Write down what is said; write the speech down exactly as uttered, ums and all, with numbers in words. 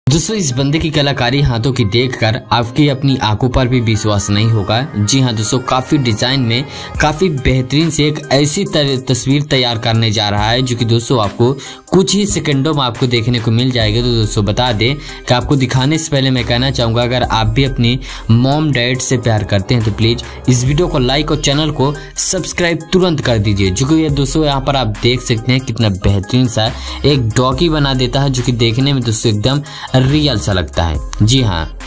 दोस्तों इस बंदे की कलाकारी हाथों की देखकर आपकी अपनी आंखों पर भी विश्वास नहीं होगा। जी हाँ दोस्तों, काफी डिजाइन में काफी बेहतरीन से एक ऐसी तस्वीर तैयार करने जा रहा है जो कि दोस्तों आपको कुछ ही सेकंडों में आपको देखने को मिल जाएगा। तो दोस्तों बता दें कि आपको दिखाने से पहले मैं कहना चाहूंगा, अगर आप भी अपनी मॉम डैड से प्यार करते हैं तो प्लीज इस वीडियो को लाइक और चैनल को सब्सक्राइब तुरंत कर दीजिए। जो कि दोस्तों यहाँ पर आप देख सकते हैं कितना बेहतरीन सा एक डॉगी बना देता है, जो कि देखने में दोस्तों एकदम रियल सा लगता है। जी हाँ।